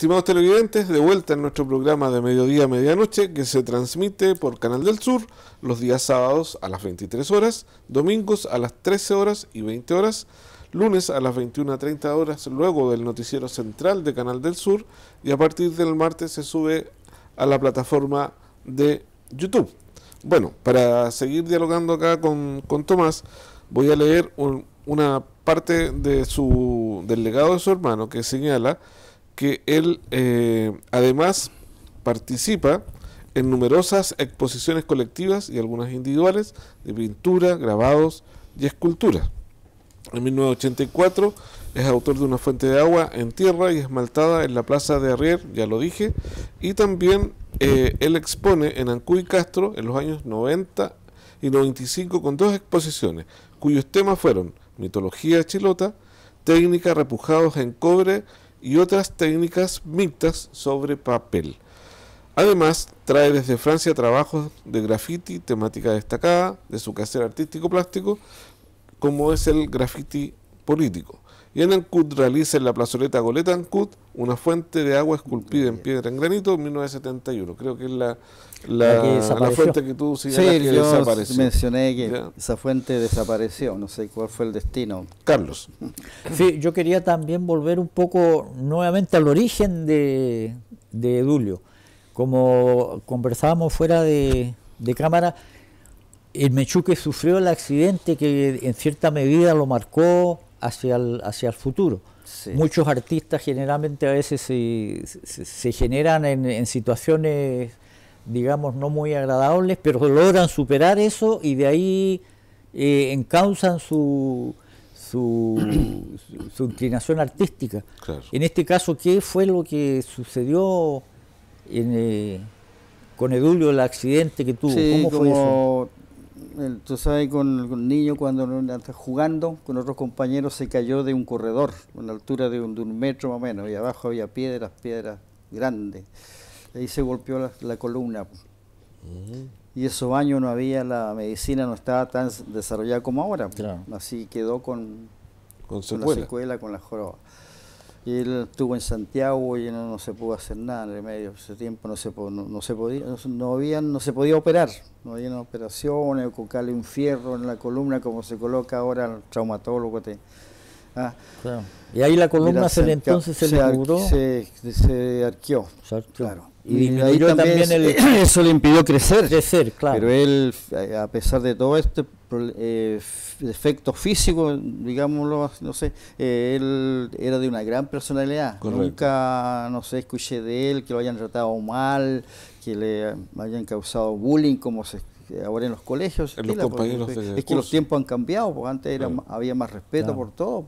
estimados televidentes, de vuelta en nuestro programa de Mediodía a Medianoche, que se transmite por Canal del Sur los días sábados a las 23 horas, domingos a las 13 horas y 20 horas, lunes a las 21:30 horas, luego del noticiero central de Canal del Sur, y a partir del martes se sube a la plataforma de YouTube. Bueno, para seguir dialogando acá con Tomás, voy a leer una parte de del legado de su hermano, que señala que él además participa en numerosas exposiciones colectivas y algunas individuales de pintura, grabados y escultura. En 1984 es autor de una fuente de agua en tierra y esmaltada en la plaza de Arrier, ya lo dije, y también él expone en Ancud y Castro en los años 90 y 95 con 2 exposiciones, cuyos temas fueron mitología chilota, técnica repujados en cobre y otras técnicas mixtas sobre papel. Además, trae desde Francia trabajos de graffiti, temática destacada de su quehacer artístico plástico, como es el graffiti político. Y en Ancud realiza en la plazoleta Goleta Ancud una fuente de agua esculpida en piedra en granito en 1971. Creo que es la fuente que tú señalas que desapareció. Mencioné que esa fuente desapareció, no sé cuál fue el destino. Carlos. Sí, yo quería también volver un poco nuevamente al origen de Edulio. Como conversábamos fuera de cámara, el Mechuque sufrió el accidente que en cierta medida lo marcó hacia el futuro. Sí. Muchos artistas generalmente a veces se generan en situaciones, digamos, no muy agradables, pero logran superar eso y de ahí encausan su inclinación artística. Claro. En este caso, ¿qué fue lo que sucedió con Edulio, el accidente que tuvo? Sí, ¿cómo fue eso? Tú sabes, con el niño cuando está jugando con otros compañeros se cayó de un corredor a la altura de un metro más o menos, y abajo había piedras grandes. Ahí se golpeó la columna. Y esos años no había, la medicina no estaba tan desarrollada como ahora. Claro. Así quedó con una secuela con la joroba. Y él estuvo en Santiago y no se pudo hacer nada en el medio. Ese tiempo no se podía operar, no había operaciones, o colocarle un fierro en la columna como se coloca ahora el traumatólogo. Claro. Y ahí la columna entonces se le curó. Se arqueó. Claro. Y ahí también eso le impidió crecer. Claro. Pero él, a pesar de todo este defecto físico, digámoslo, no sé, él era de una gran personalidad. Correcto. Nunca, no sé, escuché de él que lo hayan tratado mal, que le hayan causado bullying como ahora en los colegios. En los compañeros es que los tiempos han cambiado, porque antes había más respeto por todo.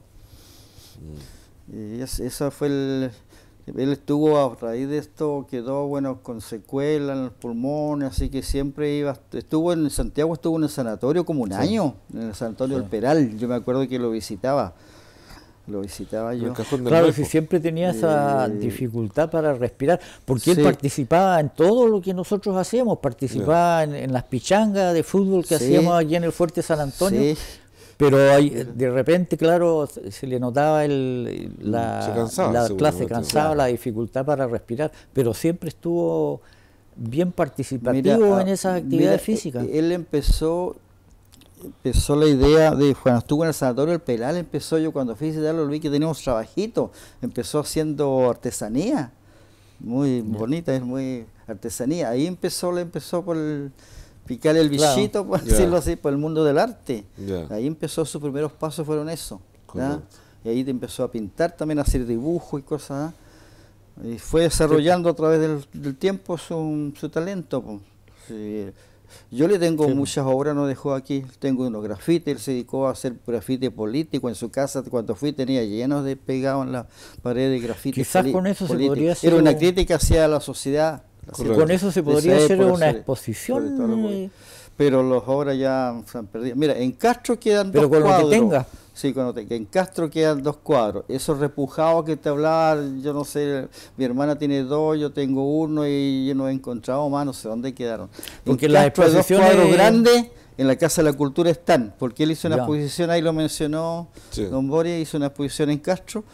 Y esa fue él estuvo, a raíz de esto, quedó con secuelas en los pulmones, así que siempre estuvo en Santiago, estuvo en el sanatorio como un año, en el sanatorio del Peral. Yo me acuerdo que lo visitaba yo. Claro, si siempre tenía esa dificultad para respirar, porque él participaba en todo lo que nosotros hacíamos, participaba en las pichangas de fútbol que hacíamos aquí en el Fuerte San Antonio. Sí. Pero de repente, claro, se le notaba la clase cansada, la dificultad para respirar, pero siempre estuvo bien participativo en esas actividades físicas. Él empezó la idea de cuando estuvo en el sanatorio del Peral, yo cuando fui a visitarlo, vi que teníamos trabajito, empezó haciendo artesanía, muy bonita, es muy artesanía, ahí empezó por picar el bichito, por decirlo así, por el mundo del arte. Ahí empezó, sus primeros pasos fueron eso. Y ahí empezó a pintar, también a hacer dibujos y cosas. Y fue desarrollando a través del tiempo su talento. Sí. Yo le tengo muchas obras, no dejó aquí. Tengo unos grafitis, él se dedicó a hacer grafite político en su casa. Cuando fui tenía llenos de pegados en la pared de grafitis. Quizás con eso se podría hacer. Era una crítica hacia la sociedad. Con eso se podría hacer una exposición. Pero las obras ya se han perdido. Mira, en Castro quedan dos cuadros. Pero con lo que tenga. Sí, en Castro quedan 2 cuadros. Esos repujados que te hablaba, yo no sé, mi hermana tiene 2, yo tengo 1 y yo no he encontrado más, no sé dónde quedaron. Porque las exposiciones 2 cuadros grandes en la Casa de la Cultura están, porque él hizo una exposición, ahí lo mencionó, don Boris hizo una exposición en Castro.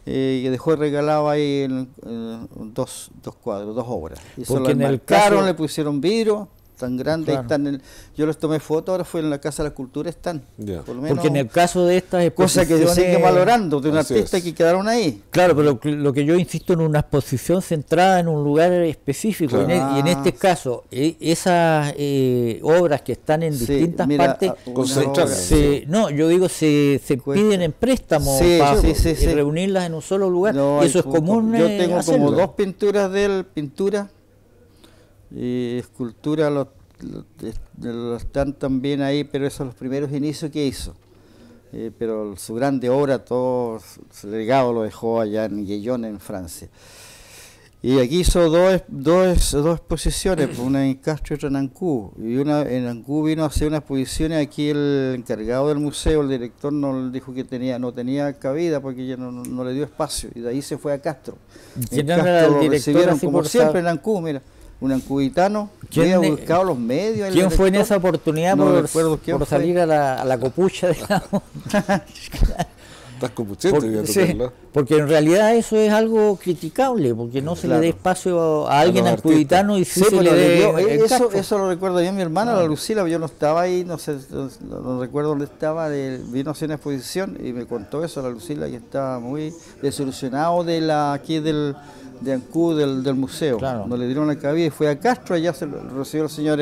que dejó regalado ahí dos cuadros, 2 obras. Y se lo Porque en el enmarcaron, caso- le pusieron vidrio tan grande, Claro. ahí están yo les tomé fotos, ahora fue en la Casa de la Cultura, están. Ya. Por lo menos, Porque en el caso de estas cosa que se exposiciones... sigue valorando de un Así artista es. que quedaron ahí. Claro, pero lo que yo insisto en una exposición centrada en un lugar específico, Claro. y en este caso, esas obras que están en Sí, distintas mira, partes, una Concentrarse. obra- no, yo digo, se Cuesta. piden en préstamo Sí, para sí, reunirlas en un solo lugar. No, Eso es hay común. Yo tengo hacerlo. como 2 pinturas de él, pintura y escultura, los están también ahí, pero esos son los primeros inicios que hizo. Pero su grande obra, todo su legado lo dejó allá en Guillón, en Francia. Y aquí hizo dos exposiciones, una en Castro y otra en Ancú. Y una en Ancú vino a hacer unas exposiciones, aquí el encargado del museo, el director, nos dijo que no tenía cabida porque ya no le dio espacio. Y de ahí se fue a Castro. ¿Quién En era el Castro lo director, recibieron así como por siempre saber? en Ancú, mira. Un ancubitano, ¿Quién había de- buscado los medios. el ¿Quién fue en director. esa oportunidad No por recuerdo quién por fue. salir a la copucha de la Estás copuchento, voy a sí, tocarla. porque en realidad eso es algo criticable, porque no se le dé Claro. espacio a alguien los ancubitano y sí, Sí, se pero le le dé dio- en eso, Castro. eso lo recuerdo bien mi hermana, la Lucila, yo no estaba ahí, no sé, no recuerdo dónde estaba, vino a hacer una exposición y me contó eso, la Lucila, que estaba muy desilusionado de Ancú, del museo. Claro. No le dieron la cabida y fue a Castro, allá se lo recibió el señor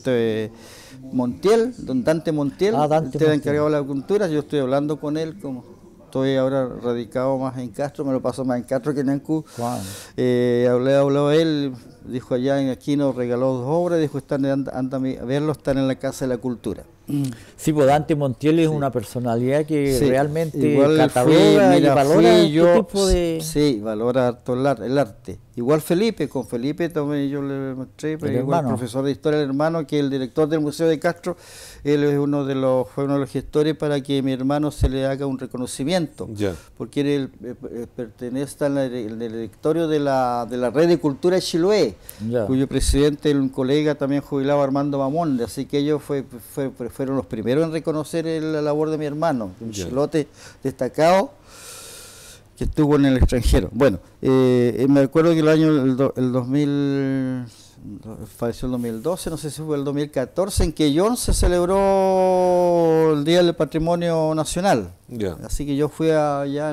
Montiel, don Dante Montiel, Dante este era Montiel. encargado de la cultura, yo estoy hablando con él como... Estoy ahora radicado más en Castro, me lo paso más en Castro que en Ancú. Claro. Habló él, dijo allá aquí nos regaló 2 obras, dijo anda a verlo, están en la Casa de la Cultura. Sí, pues Dante Montiel es una personalidad que Sí, realmente igual cataloga y valora fui este yo, tipo de... Sí, valora harto el arte. Igual Felipe, con Felipe también yo le mostré, pero El igual hermano. profesor de historia, el hermano, que es el director del Museo de Castro, él es fue uno de los gestores para que a mi hermano se le haga un reconocimiento. Ya. Porque él pertenece en el directorio de la Red de Cultura de Chiloé, Ya. cuyo presidente es un colega también jubilado, Armando Mamón, así que ellos fueron los primeros en reconocer la labor de mi hermano, un Ya. chilote destacado que estuvo en el extranjero. Bueno, me acuerdo que el 2000, falleció el 2012, no sé si fue el 2014, en Quellón se celebró el Día del Patrimonio Nacional. Ya. Así que yo fui allá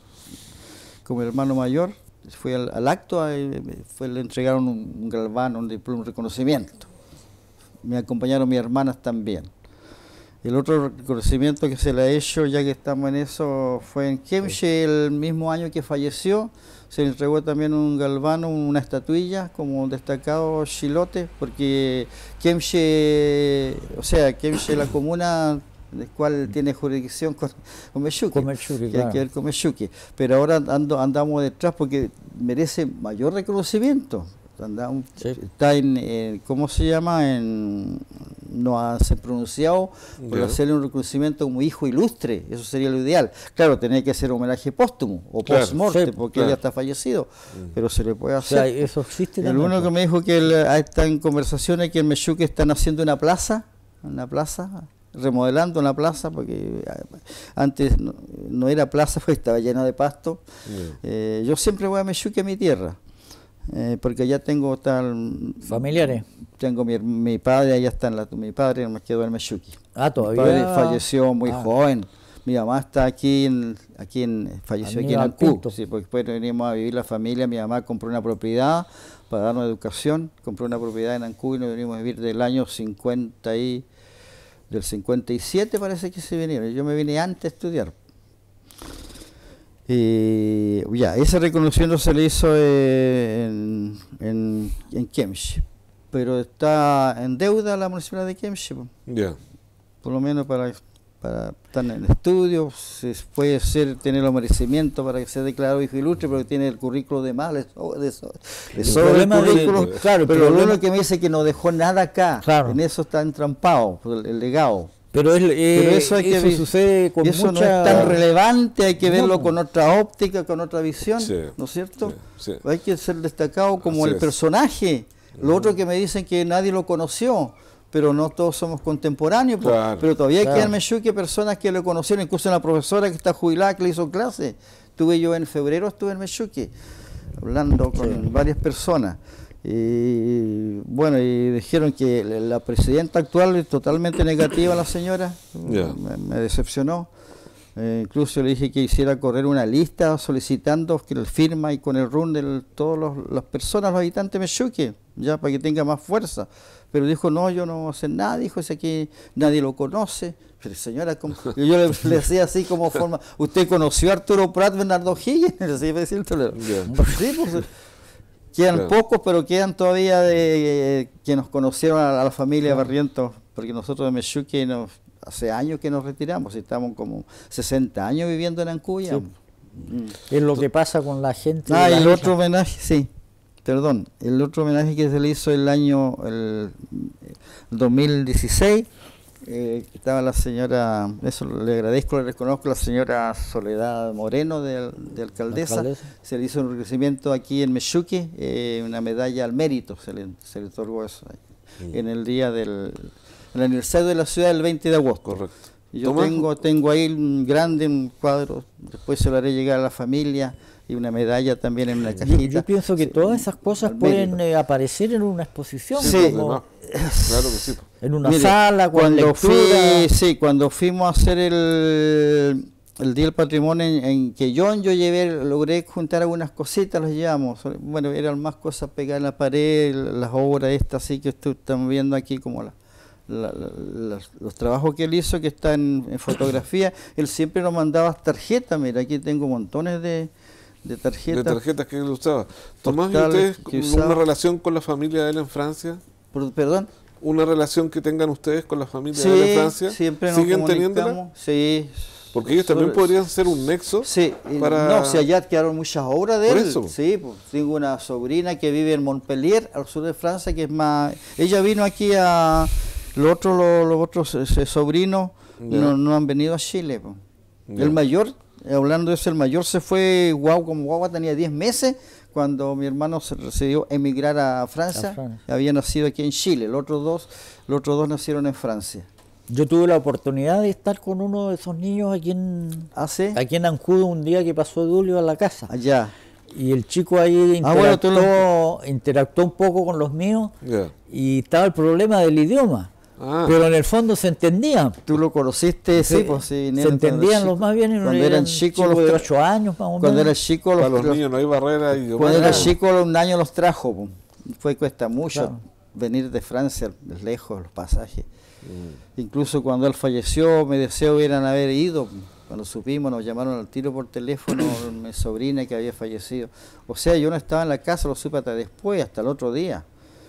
como hermano mayor, fui al acto, le entregaron un galván, un diploma, un reconocimiento. Me acompañaron mis hermanas también. El otro reconocimiento que se le ha hecho, ya que estamos en eso, fue en Kemche, el mismo año que falleció. Se le entregó también un galván, una estatuilla como un destacado chilote, porque Kemche, Kemche es la comuna del cual tiene jurisdicción con Mechuque, Con Mechuque, que hay claro. que ver con Mechuque. Pero ahora andamos detrás porque merece mayor reconocimiento. Sí. Está ¿cómo se llama? No hace pronunciado por Ya. hacerle un reconocimiento como hijo ilustre, eso sería lo ideal. Claro, tenía que ser homenaje póstumo o Claro, post-morte, sí, porque claro. él ya está fallecido, pero se le puede O hacer. sea, eso existe El también, uno que pues. me dijo que está en conversaciones que en Mechuque están haciendo una plaza, remodelando una plaza, porque antes no era plaza, porque estaba llena de pasto. Ya. Yo siempre voy a Mechuque, a mi tierra, porque allá tengo Familiares. tengo mi padre, allá está mi padre me quedó en Mechuque. Ah, Mi todavía. padre falleció muy Ah. joven. Mi mamá está falleció aquí en Aníbal Ancú, Pinto. sí, porque después venimos a vivir la familia. Mi mamá compró una propiedad para darnos educación, compró una propiedad en Ancú y nos venimos a vivir del año 57 parece que se vinieron. Yo me vine antes a estudiar. Ese reconocimiento se le hizo en Kemche, pero está en deuda la municipalidad de Kemche, Ya. por lo menos para estar en el estudio, se puede tener los merecimientos para que sea declarado hijo ilustre, pero tiene el currículo de mal, le sobra el problema de- currículo, claro, el pero problema- lo que me dice que no dejó nada acá, Claro. en eso está entrampado, el legado. Pero, Pero eso hay que ver- sucede con eso mucha... no es tan relevante, hay que No, verlo pues. con otra óptica, con otra visión, Sí, ¿no es cierto? sí, sí. Hay que ser destacado como Así el es. personaje. Lo otro que me dicen que nadie lo conoció, pero no todos somos contemporáneos, pues. Claro. Pero todavía Claro. quedan Mechuque personas que lo conocieron, incluso una profesora que está jubilada que le hizo clase. estuve yo en febrero, estuve en Meshuque, hablando con varias personas. Y bueno, y dijeron que la presidenta actual es totalmente negativa, la señora, me decepcionó. Incluso le dije que hiciera correr una lista solicitando que el firma y con el RUN de todas las personas, los habitantes de Meshuque, ya para que tenga más fuerza. Pero dijo, no, yo no voy a hacer nada, dijo, si aquí nadie lo conoce. Pero señora, yo le decía así como forma, ¿usted conoció a Arturo Prat, Bernardo Higgins? Sí, pues, quedan pocos, pero quedan todavía de que nos conocieron a la familia Barrientos, porque nosotros de Meshuque hace años que nos retiramos, estamos como 60 años viviendo en Ancuya. Es lo que pasa con la gente. El otro homenaje, sí, perdón, el otro homenaje que se le hizo el 2016, estaba la señora, eso le agradezco, le reconozco, la señora Soledad Moreno de alcaldesa, se le hizo un reconocimiento aquí en Meshuque, una medalla al mérito, se le otorgó eso en el día del el aniversario de la ciudad del 20 de agosto. Correcto. Y yo tengo ahí un cuadro, después se lo haré llegar a la familia, y una medalla también en una cajita. Yo pienso que todas esas cosas pueden aparecer en una exposición. Sí, claro que sí. En una sala, cuando fuimos a hacer el Día del Patrimonio en Quellón, logré juntar algunas cositas, las llevamos. Bueno, eran más cosas pegadas en la pared, las obras estas, así que están viendo aquí como los trabajos que él hizo, que están en fotografía. Él siempre nos mandaba tarjetas, mira, aquí tengo montones de tarjetas. De tarjetas que él usaba. Tomás, ¿y ustedes una relación con la familia de él en Francia? ¿Perdón? ¿Una relación que tengan ustedes con la familia de él en Francia? Siempre nos ¿Siguen teniéndola? Sí. Porque ellos también podrían ser un nexo. Sí, para... no, si allá quedaron muchas obras de ¿Por él. eso? Sí, pues tengo una sobrina que vive en Montpellier, al sur de Francia, que es más... Ella vino aquí los otros sobrinos no han venido a Chile. Pues. El mayor, hablando de eso, el mayor se fue, como guagua tenía 10 meses, cuando mi hermano se decidió emigrar a Francia. Había nacido aquí en Chile, los otros dos nacieron en Francia. Yo tuve la oportunidad de estar con uno de esos niños aquí en Ancudo un día que pasó Dulio a la casa. Allá. Y el chico ahí interactuó un poco con los míos y estaba el problema del idioma. Pero en el fondo se entendían. Tú lo conociste, sí, pues sí. Se entendían los más bien. Cuando eran chicos, de 8 años más o menos. Cuando eran chicos, para los niños no hay barrera idiomática. Cuando eran chicos, un año los trajo. Cuesta mucho venir de Francia, lejos, los pasajes. Incluso cuando él falleció, me deseo hubieran haber ido. Cuando supimos, nos llamaron al tiro por teléfono, mi sobrina que había fallecido. O sea, yo no estaba en la casa, lo supe hasta después, hasta el otro día.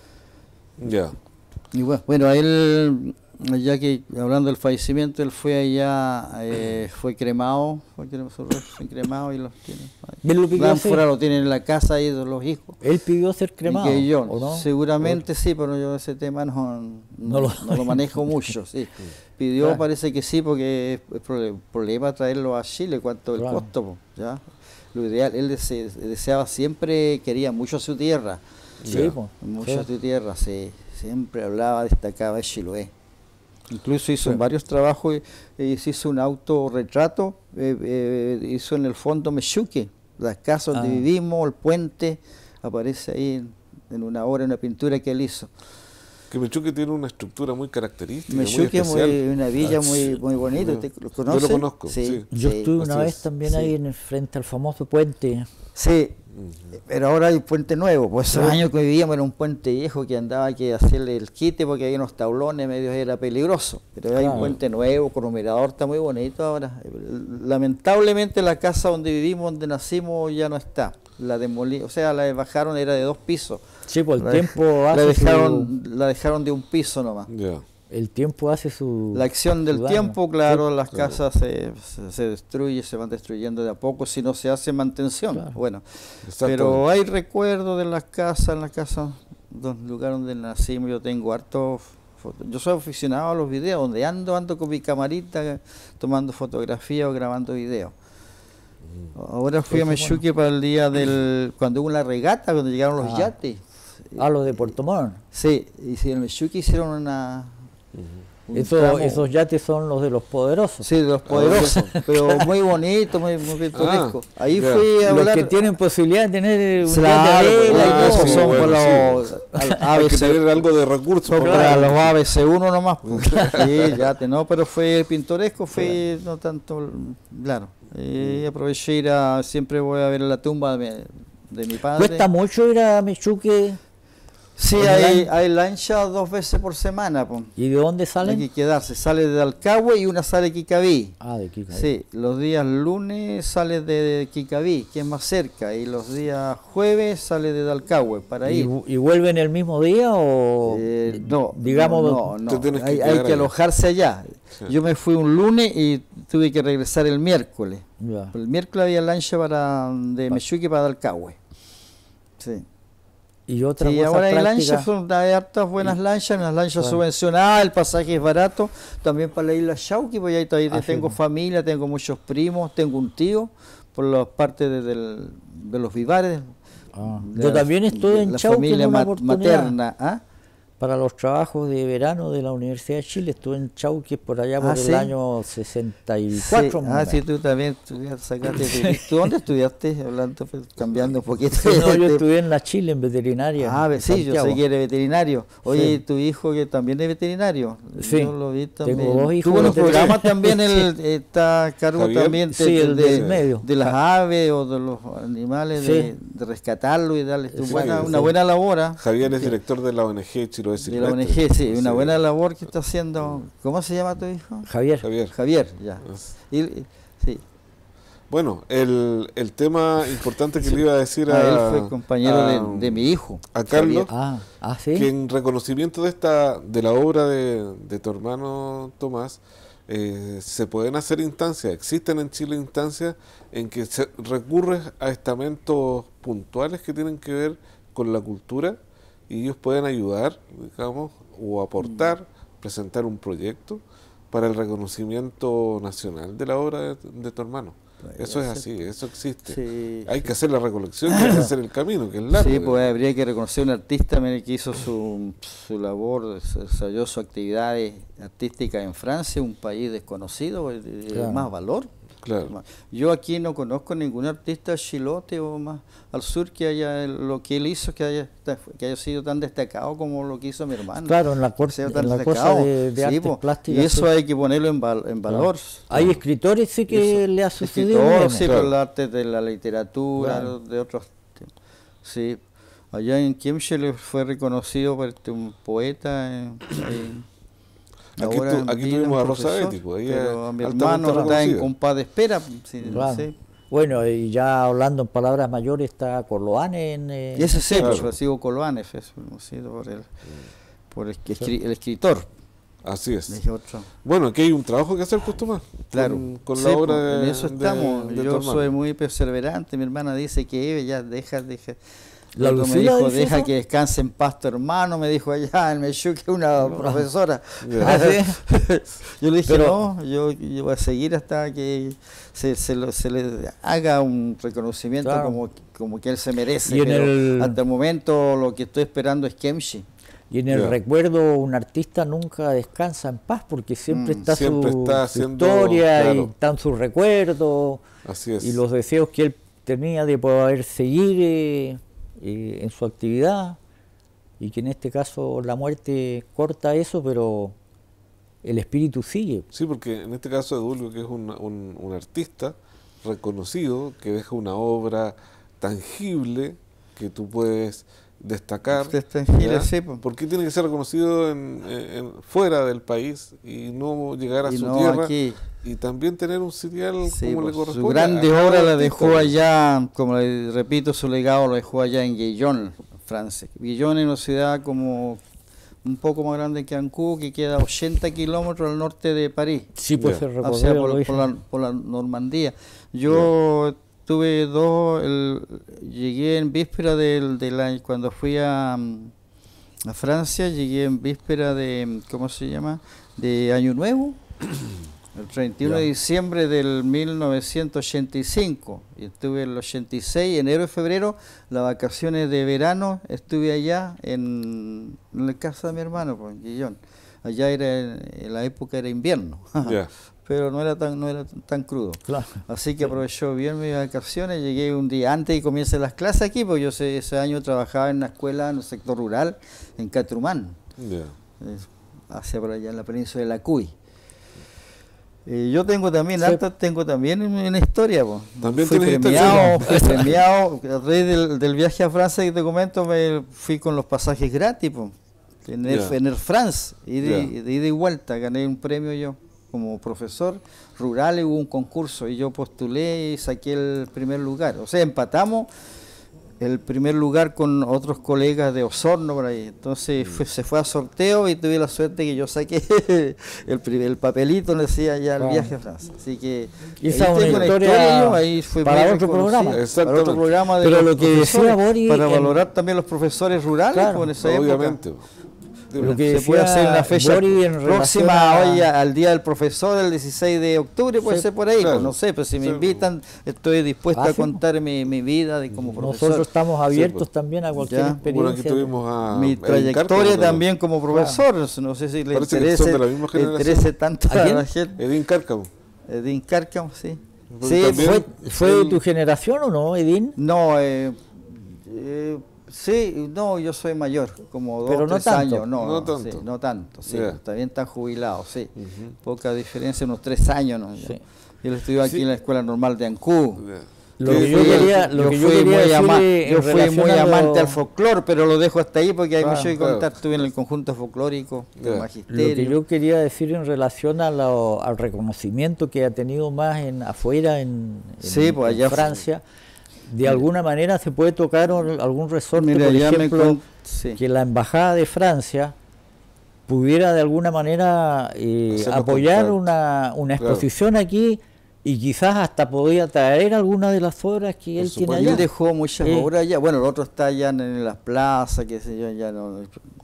Y bueno, a él, ya que hablando del fallecimiento, él fue allá, fue cremado y los tiene. Fuera lo tienen en la casa ahí de los hijos. Él pidió ser cremado. ¿O no? Seguramente sí, pero yo ese tema no lo manejo mucho. Sí. Pidió, parece que sí, porque es problema traerlo a Chile, cuánto el costo. ¿Ya? Lo ideal, él deseaba siempre, quería mucho a su tierra. Mucho a su tierra, sí. Siempre hablaba, destacaba de Chiloé. Incluso hizo varios trabajos, se hizo un autorretrato, hizo en el fondo Meshuque, las casas donde vivimos, el puente, aparece ahí en una obra, en una pintura que él hizo. Que Meshuque tiene una estructura muy característica, Meshuque es una villa muy bonita. ¿Usted lo conoce? Yo lo conozco, sí. Yo estuve una vez también ahí frente al famoso puente. Sí, pero ahora hay un puente nuevo. Pues esos años que vivíamos era un puente viejo que andaba que hacerle el quite porque había unos tablones medios, era peligroso. Pero hay un puente nuevo con un mirador, está muy bonito ahora. Lamentablemente la casa donde vivimos, donde nacimos, ya no está. La demolí, o sea, la bajaron, era de 2 pisos. Sí, pues el tiempo hace la dejaron de un piso nomás. El tiempo hace su... La acción del tiempo, claro, las casas se destruyen, se van destruyendo de a poco si no se hace mantención. Bueno, pero hay recuerdos de las casas, en la casa, los lugares donde nacimos. Yo tengo harto... Yo soy aficionado a los videos, donde ando con mi camarita tomando fotografía o grabando videos. Ahora fui a Meshuque para el día cuando hubo una regata, cuando llegaron los yates. Los de Puerto Montt. Sí, y en Meshuque hicieron Esos yates son los de los poderosos. Sí, de los poderosos, pero muy bonito, muy pintoresco. Ahí fui a Los hablar. que tienen posibilidad de tener un Claro, yate de pues, vela y todo. esos son bueno, para los Hay que tener ABC, algo de recursos. No, para claro. los ABC1 nomás. Pues. Sí, yate, no, pero fue pintoresco, fue no tanto, claro. Aproveché ir siempre voy a ver la tumba de mi padre. Cuesta mucho ir a Mechuque. Sí, hay lancha 2 veces por semana. Pues. ¿Y de dónde Hay salen? que quedarse, sale de Alcagüe y una sale de Quicaví. Ah, de Kika. Sí, los días lunes sale de Quicaví, que es más cerca, y los días jueves sale de Dalcahue para ir. ¿Y vuelven el mismo día o No, digamos no, Te tienes que hay quedar que allá. alojarse allá. Sí. Yo me fui un lunes y tuve que regresar el miércoles. Ya. El miércoles había lancha de Mechuque para Dalcahue. Sí. Y otra Sí, cosa ahora hay práctica, lanchas, hay hartas buenas lanchas, las lanchas subvencionadas, el pasaje es barato, también para la isla Chauqui, pues ahí todavía tengo familia, tengo muchos primos, tengo un tío, por las partes de los vivares. Yo también estuve en la Chauqui familia en una oportunidad. materna. ¿Ah? Para los trabajos de verano de la Universidad de Chile, estuve en Chauqui por allá por el ¿sí? año 64. más o Sí, menos. tú también sacaste. ¿Tú dónde estudiaste? Hablando, pues, cambiando un poquito. No, yo estudié en la Chile, en veterinaria. en Sí, yo sé Santiago. que eres veterinario. Oye, Sí. tu hijo que también es veterinario. Sí, Yo lo vi también. tengo 2 hijos Tuvo unos veterinarios. programas también, está a cargo Javier. también Sí, el del medio. de las aves o de los animales, Sí. de rescatarlo y darles Sí, una sí. buena labor. ¿Ah? Javier es director de la ONG Chiloé De la ONG, sí, una buena labor que está haciendo. ¿Cómo se llama tu hijo? Javier. Javier, ya. Sí. Bueno, el tema importante que le iba a decir Él fue compañero de mi hijo. a Carlos, Javier. Sí. que en reconocimiento de la obra de tu hermano Tomás, se pueden hacer instancias, existen en Chile instancias en que se recurre a estamentos puntuales que tienen que ver con la cultura y ellos pueden ayudar, digamos, o aportar, presentar un proyecto para el reconocimiento nacional de la obra de tu hermano. Eso es así, eso existe. Sí. Hay que hacer la recolección y hay que hacer el camino, que es largo. Sí, pues habría que reconocer a un artista que hizo su labor, desarrolló su actividad artística en Francia, un país desconocido, Claro. más valor. Claro. Yo aquí no conozco ningún artista chilote o más al sur que haya lo que él hizo, que haya sido tan destacado como lo que hizo mi hermano. Claro, en la, Sea tan en la destacado. cosa de Sí, artes pues, plásticas. y eso sí. hay que ponerlo en valor. Hay escritores sí que le ha sucedido. Escritores, bien. sí, Claro. por el arte de la literatura, Claro. de otros temas. Sí, allá en Kemschele fue reconocido por un poeta. Aquí ahora aquí vino tuvimos un a Rosa profesor, Betty, pues, pero a mi altamente hermano está en reconocida. compás de espera. Sí, Claro. sí. Bueno, y ya hablando en palabras mayores, está Corloane en... Y ese sí, Claro. pues, Francisco Coloane fue conocido por el escritor. Así es. Dije otro. Bueno, aquí hay un trabajo que hacer, pues, Tomás, Claro, con sí, la obra pues, de en eso de- estamos. de tu Yo hermano. soy muy perseverante. Mi hermana dice que ya deja. ¿La Luego me Lucila dijo, dice deja eso? que descanse en paz tu hermano, me dijo allá en Mechuque una profesora. Ya. Yo le dije, Pero- no, yo voy a seguir hasta que se le haga un reconocimiento Claro. como que él se merece. Y en pero el- hasta el momento lo que estoy esperando es Kemchi. Y en el Ya. recuerdo un artista nunca descansa en paz porque siempre está Siempre su, está su haciendo- historia y claro. están sus recuerdos Así es. y los deseos que él tenía de poder seguir en su actividad y que en este caso la muerte corta eso, pero el espíritu sigue. Sí, porque en este caso Edulio, que es un artista reconocido, que deja una obra tangible que tú puedes destacar. Tangible, ¿ya? sí, pues. ¿Por qué tiene que ser reconocido fuera del país y no llegar a Y su no tierra aquí. y también tener un serial Sí, como le pues, corresponde? su grande a cada obra la artista, dejó pues. allá, como le repito, su legado lo dejó allá en Guillón, Francia. Guillón es una ciudad como un poco más grande que Ancud, que queda a 80 kilómetros al norte de París. Sí, pues Ya. el O sea, recorrido lo hizo. por la Normandía. Yo tuve llegué en víspera cuando fui a Francia, llegué en víspera de, ¿cómo se llama? De Año Nuevo, el 31 de Ya. diciembre del 1985. Y estuve el 86, enero y febrero, las vacaciones de verano, estuve allá en la casa de mi hermano, pues, en Guillón. allá en la época era invierno. Ya. Pero no era tan crudo. Claro. Así que aprovechó bien mis vacaciones, llegué un día antes y comiencen las clases aquí, porque yo ese año trabajaba en una escuela en el sector rural, en Catrumán, Ya. hacia por allá en la península de la Cuy. Yo tengo también, Sí. tengo también una historia, po. También Fui tienes premiado, a través del viaje a Francia que te comento, me fui con los pasajes gratis, po. En Air France, de ida y vuelta, gané un premio yo como profesor rural, y hubo un concurso y yo postulé y saqué el primer lugar. O sea, empatamos el primer lugar con otros colegas de Osorno por ahí. Entonces se fue a sorteo y tuve la suerte que yo saqué el papelito, le decía ya el viaje a Francia. Así que Y esa ahí es tengo una una historia yo, ahí fue para muy otro reconocido. programa. Para Exactamente. otro programa de Pero los lo que decía profesores, Boris para en- valorar también los profesores rurales, Claro, pues, en esa época. Obviamente. Lo que Se puede decía hacer una fecha Boris en relación próxima a- hoy al Día del Profesor, el 16 de octubre, puede Sí, ser por ahí, claro. pues no sé, pero si me Sí. invitan, estoy dispuesto Ah, a sí. contar mi vida de como profesor. Nosotros estamos abiertos pues. también a cualquier Ya. experiencia. Bueno, aquí tuvimos a Mi Edwin trayectoria Cárcamo también como profesor, no sé si le Parece que son interese, de la misma le generación. interese tanto ¿A a quién? la gente. Edwin Cárcamo. Edín Cárcamo, sí. Porque Sí, también- ¿Fue de él- tu generación o no, Edín? no, sí, no, yo soy mayor, como Pero 2 no 3 tanto. años, no, No no, tanto. sí, no tanto, sí, Ya. está bien, tan jubilado, sí. Ujú. Poca diferencia, unos 3 años, ¿no? Sí. Él estudió aquí Sí. en la Escuela Normal de Ancú. Lo Sí, que yo fue- quería, lo que yo quería decirle en yo fui relación muy a lo- amante al folclore, pero lo dejo hasta ahí porque hay Claro, mucho que claro. contar. Estuve en el conjunto folclórico, Ya. el Lo magisterio. que yo quería decir en relación a al reconocimiento que ha tenido más afuera, en Sí, pues allá Francia, de alguna manera se puede tocar algún resorte, Mira, por ya me ejemplo, sí. que la Embajada de Francia pudiera de alguna manera Hacernos apoyar contacto. una exposición aquí y quizás hasta podía traer algunas de las obras que Por él tiene supuesto. allá. Él dejó muchas Sí. obras allá. Bueno, el otro está allá en las plazas, qué sé yo, ya no.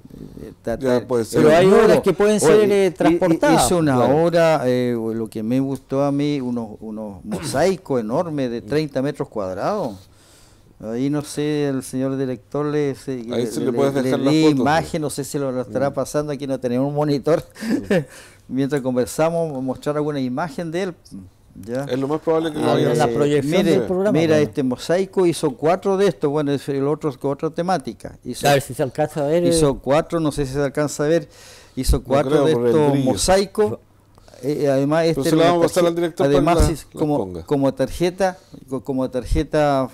Ya puede ser. Pero hay nuevo. obras que pueden ser transportadas. Hizo una Claro. obra, lo que me gustó a mí, unos mosaicos enormes de 30 metros cuadrados. Ahí no sé, el señor director Ahí sí le puedes dejar las di fotos, imagen, no sé si lo estará pasando, aquí no tenemos un monitor. Mientras conversamos, mostrar alguna imagen de él. ¿Ya? Es lo más probable que lo Ah, vaya a en la hacer. proyección mire, del programa, mira, bueno. este mosaico hizo 4 de estos, bueno, el otro es con otra temática. Hizo, A ver si se alcanza a ver. hizo 4, no sé si se alcanza a ver, hizo 4 creo de por el estos brillo. mosaicos. Además, Pero este se era la una vamos a pasar tarje- al director para además que es la como, ponga. como tarjeta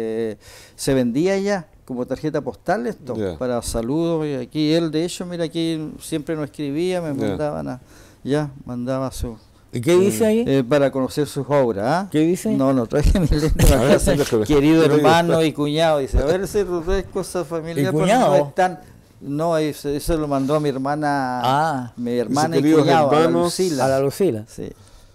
se vendía ya, como tarjeta postal esto, Ya. para saludos. Y aquí él, de hecho, mira, aquí siempre nos escribía, me Ya. mandaban mandaba su... ¿Y qué dice ahí? para conocer sus obras. ¿Ah? ¿Qué dice? No, no traje mi lente A para ver, casa. sí, déjame. Querido Yo le digo. hermano y cuñado. Dice, a ver si es cosa familiar. ¿Y pero cuñado? No están. No, eso lo mandó a mi hermana. Ah. Mi hermana y queridos cuñado, a la hermanos, Lucila. A la Lucila. Sí.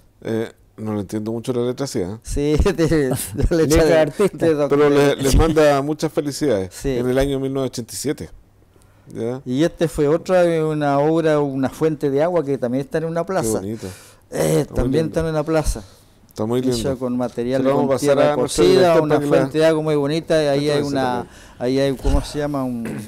No le entiendo mucho la letra así, ¿eh? Sí, de Letra de artista. Pero les manda muchas felicidades. Sí. En el año 1987. ¿Ya? Y este fue otra, una obra, una fuente de agua que también está en una Qué plaza. bonito. También lindo. está en una plaza. Está muy lindo. Hecho con material Se lo vamos a con pasar tierra a nuestro cocida, director una para que la- fuente de agua muy bonita. Y ahí Esto hay es una, ahí hay, ¿cómo se llama?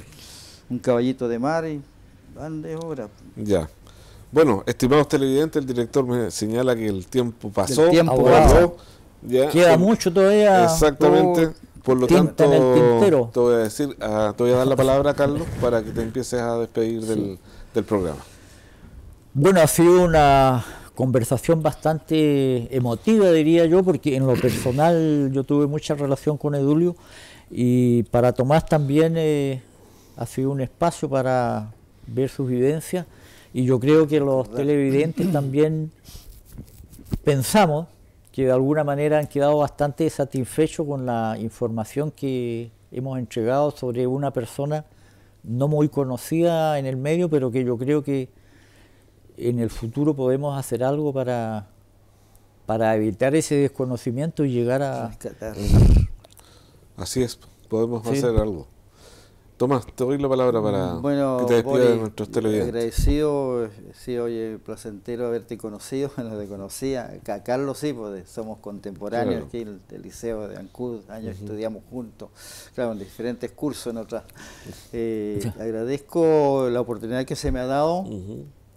Un caballito de mar y grandes obras. Ya. Bueno, estimados televidentes, el director me señala que el tiempo pasó. El tiempo voló, pasó. ya. Queda mucho todavía. Exactamente. Por lo tinta tanto, en el tintero. te voy a decir, te voy a dar la palabra a Carlos para que te empieces a despedir del programa. Bueno, ha sido una conversación bastante emotiva, diría yo, porque en lo personal yo tuve mucha relación con Edulio y para Tomás también ha sido un espacio para ver sus vivencias y yo creo que los televidentes también pensamos que de alguna manera han quedado bastante satisfechos con la información que hemos entregado sobre una persona no muy conocida en el medio, pero que yo creo que en el futuro podemos hacer algo para evitar ese desconocimiento y llegar a... Rescatar. Así es, podemos Sí. hacer algo. Tomás, te doy la palabra para Bueno, que te despidas de Boris, nuestros televidentes. agradecido, sí, oye, placentero haberte conocido, no te conocía, a Carlos sí, pues somos contemporáneos Claro. aquí del Liceo de Ancud, años estudiamos juntos, claro, en diferentes cursos en otras. Agradezco la oportunidad que se me ha dado, Ujú.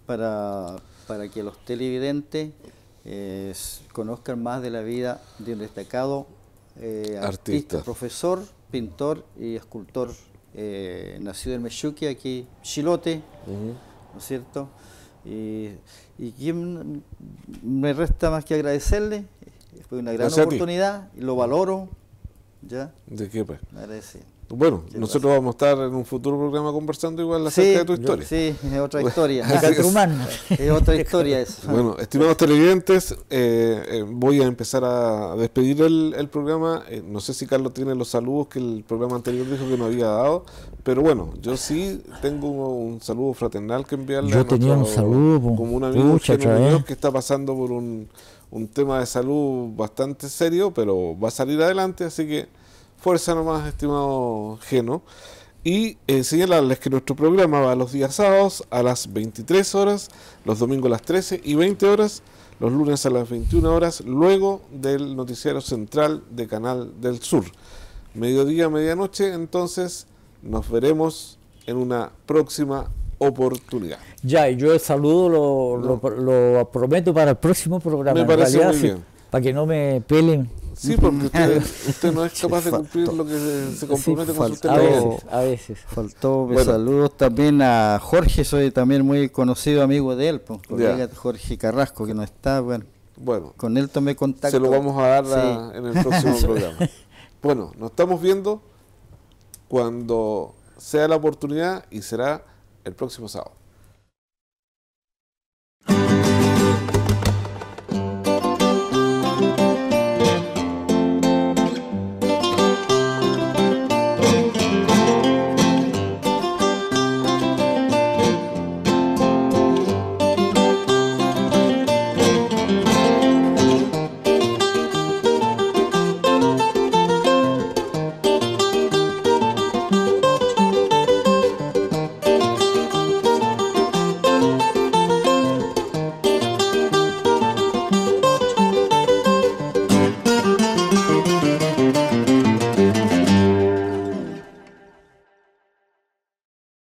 para que los televidentes conozcan más de la vida de un destacado artista, profesor, pintor y escultor, nacido en Mexuque, aquí Chilote, ¿no es cierto? Y quien me resta más que agradecerle, fue una gran oportunidad y lo valoro, ¿ya? ¿De qué, pues? Agradecido. Bueno, nosotros vamos a estar en un futuro programa conversando igual acerca de tu historia. Sí, es otra historia. Es otra historia eso. Bueno, estimados televidentes, voy a empezar a despedir el programa. No sé si Carlos tiene los saludos que el programa anterior dijo que no había dado, pero bueno, yo sí tengo un saludo fraternal que enviarle yo tenía un saludo como un amigo que está pasando por un tema de salud bastante serio, pero va a salir adelante, así que fuerza nomás, estimado Geno. Y señalarles que nuestro programa va los días sábados a las 23 horas, los domingos a las 13 y 20 horas, los lunes a las 21 horas, luego del noticiero central de Canal del Sur. Mediodía, medianoche, entonces nos veremos en una próxima oportunidad. Ya, y yo el saludo lo prometo para el próximo programa. Me parece muy bien. Para que no me pelen. Sí, porque usted no es capaz de cumplir lo que se compromete con sus a veces. Faltó saludos también a Jorge, soy también muy conocido amigo de él, pues, colega Jorge Carrasco, que no está, bueno, con él tomé contacto. Se lo vamos a dar en el próximo programa. Bueno, nos estamos viendo cuando sea la oportunidad y será el próximo sábado.